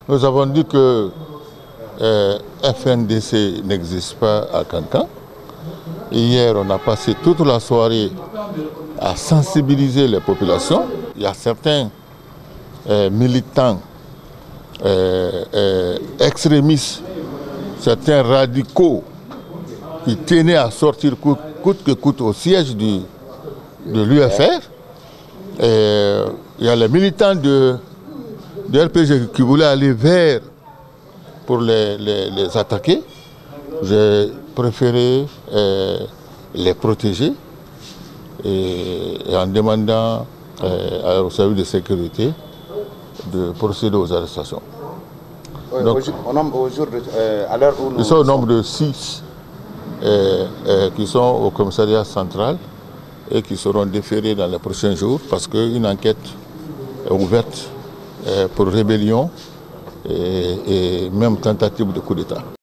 Nous avons dit que FNDC n'existe pas à Kankan. Hier, on a passé toute la soirée à sensibiliser les populations. Il y a certains militants extrémistes, certains radicaux qui tenaient à sortir coûte que coûte au siège de l'UFR. Il y a les militants de RPG qui voulaient aller vers pour les attaquer. J'ai préféré les protéger et en demandant au service de sécurité de procéder aux arrestations. Donc, ils sont au nombre de 6 qui sont au commissariat central et qui seront déférés dans les prochains jours parce qu'une enquête est ouverte pour rébellion et même tentative de coup d'État.